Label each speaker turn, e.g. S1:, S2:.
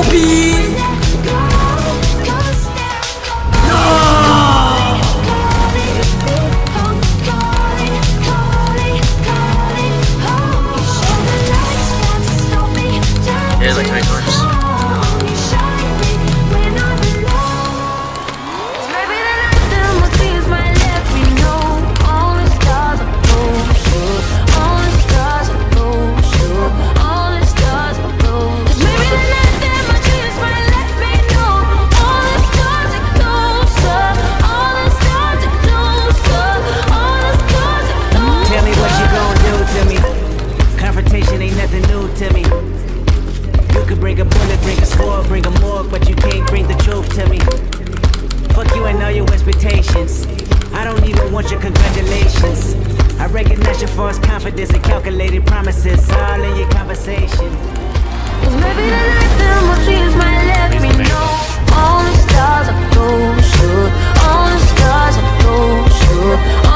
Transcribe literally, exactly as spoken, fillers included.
S1: baby.
S2: There's like three times.
S3: Tell me what you gon' do to me. Confrontation ain't nothing new to me. You could bring a bullet, bring a sword, bring a morgue, but you can't bring the truth to me. Fuck you and all your expectations. I don't even want your congratulations. I recognize your false confidence and calculated promises all in your conversation.
S4: Cause maybe tonight then my dreams might let me know. All the stars are close, all the stars are close,